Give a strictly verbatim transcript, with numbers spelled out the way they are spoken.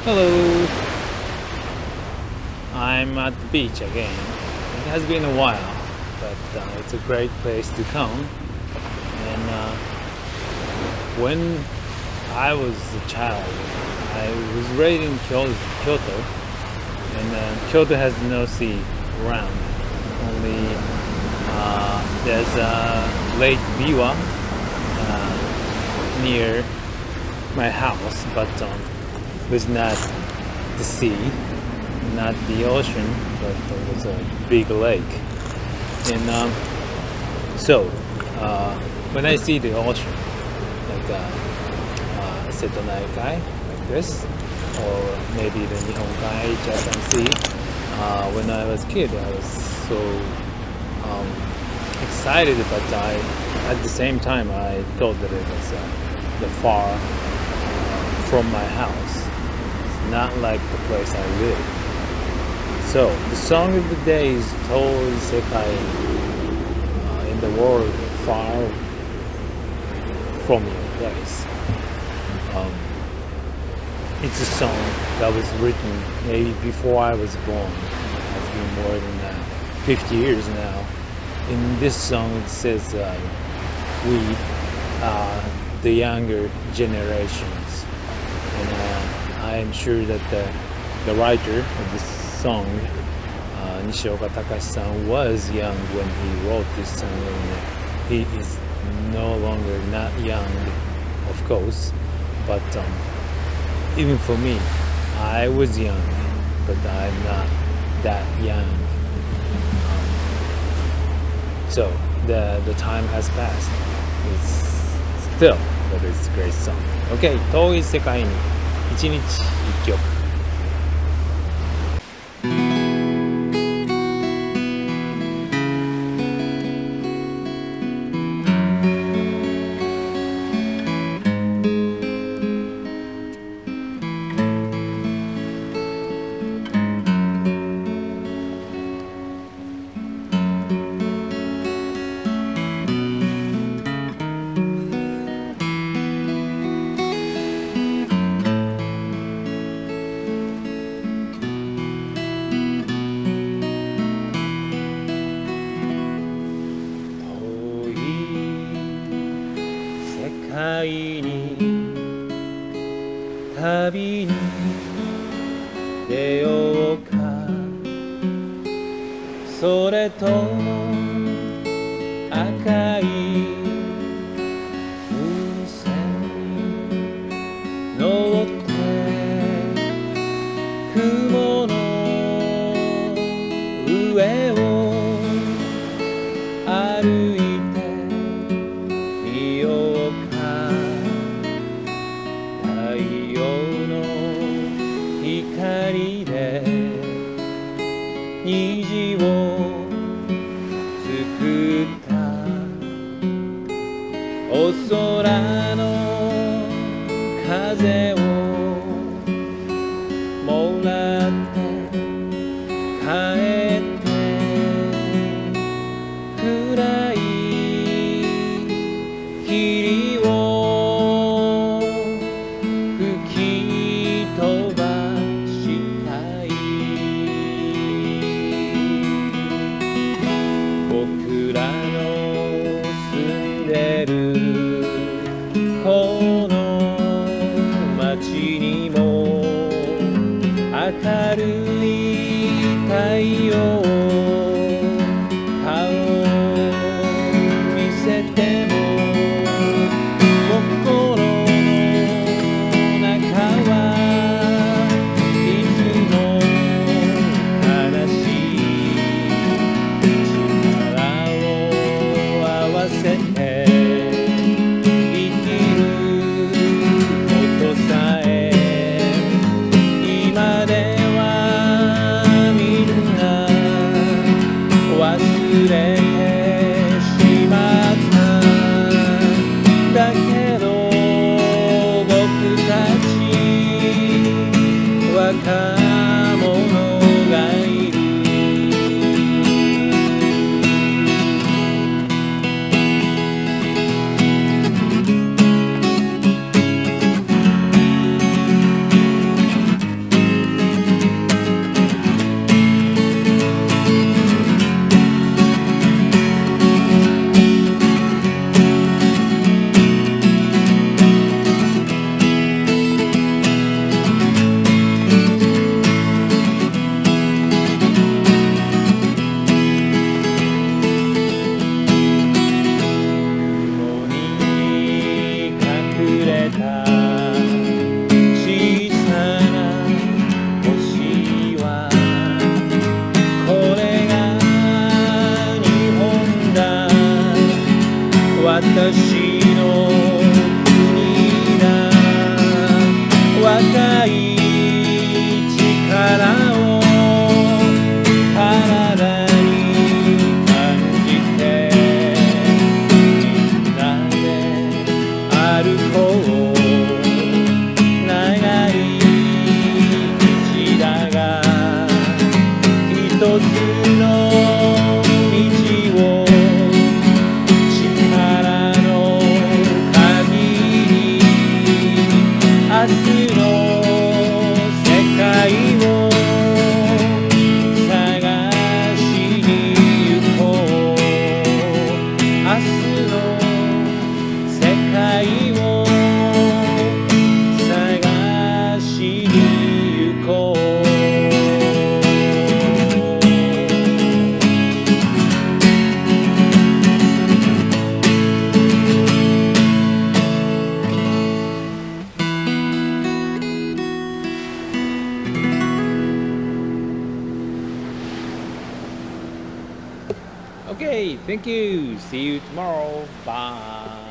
Hello, I'm at the beach again. It has been a while, but uh, it's a great place to come. And uh, when I was a child, I was raised in Kyoto, Kyoto and uh, Kyoto has no sea around. Only uh, there's a Lake Biwa uh, near my house, but um, was not the sea, not the ocean, but it was a big lake. And um, so uh, when I see the ocean, like uh, uh, Setonaikai, like this, or maybe the Nihonkai, Japan Sea, uh, when I was a kid, I was so um, excited, but I, at the same time, I thought that it was uh, the far uh, from my house. Not like the place I live. So the song of the day is Toi Sekai, uh, in the world far from your place. Um, it's a song that was written maybe before I was born. It's been more than uh, fifty years now. In this song it says uh, we, uh, the younger generations, and uh, I am sure that the, the writer of this song, uh, Nishioka Takashi-san, was young when he wrote this song, and he is no longer not young, of course, but um, even for me, I was young, but I'm not that young. Um, so the, the time has passed. It's still, but it's a great song. Okay, 遠い世界に一日一曲。 愛に旅に出ようかそれとも赤い風船に乗って雲の上を歩いてみようか太陽の光で虹を作ったお空の風をもらって帰って暗い霧を吹き飛ばしたい僕らの住んでるこの街にも明るい太陽顔見せても心の中はいつも悲しい力を合わせて生きることさえ今ではみんな忘れてしまっただけど僕たち若者がいるに行こうOkay, thank you. See you tomorrow. Bye.